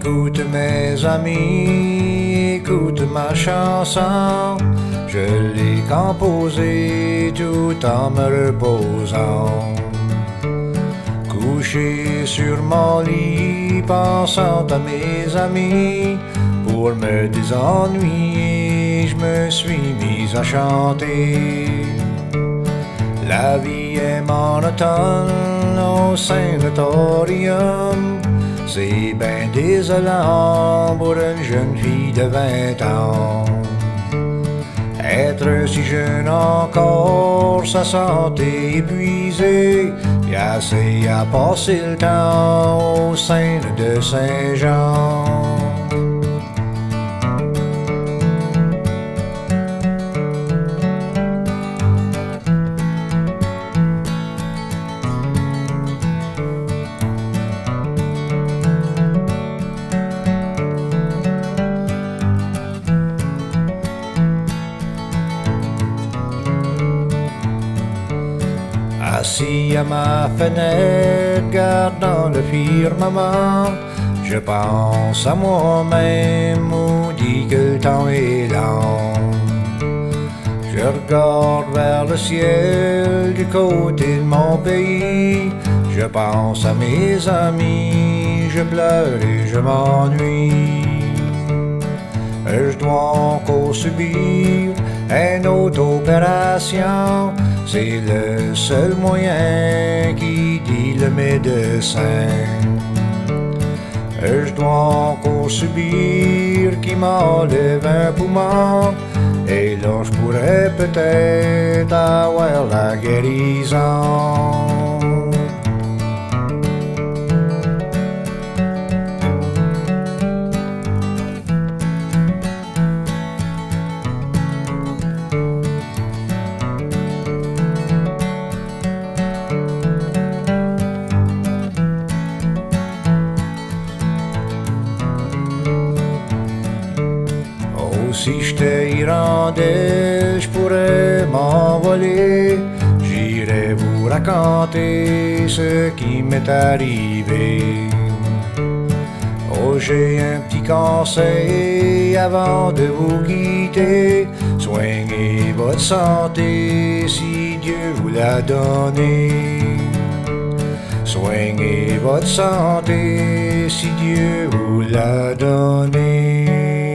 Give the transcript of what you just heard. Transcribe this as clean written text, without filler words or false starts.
Écoute mes amis, écoute ma chanson. Je l'ai composée tout en me reposant. Couché sur mon lit, pensant à mes amis. Pour me désennuyer, je me suis mis à chanter. La vie est monotone au sanatorium. C'est ben désolant pour une jeune fille de 20 ans. Être si jeune encore, sa santé épuisée, et assez à passer le temps au sein de Saint-Jean. Assis à ma fenêtre, gardant le firmament, je pense à moi-même, maudit que le temps est lent. Je regarde vers le ciel du côté de mon pays, je pense à mes amis, je pleure et je m'ennuie. Je dois encore subir une autre opération, c'est le seul moyen qui dit le médecin. Je dois encore subir qui m'enlève un poumon, et là je pourrais peut-être avoir la guérison. Si j'étais irlandais, je pourrais m'envoler. J'irais vous raconter ce qui m'est arrivé. Oh, j'ai un petit conseil avant de vous quitter. Soignez votre santé si Dieu vous l'a donné. Soignez votre santé si Dieu vous l'a donné.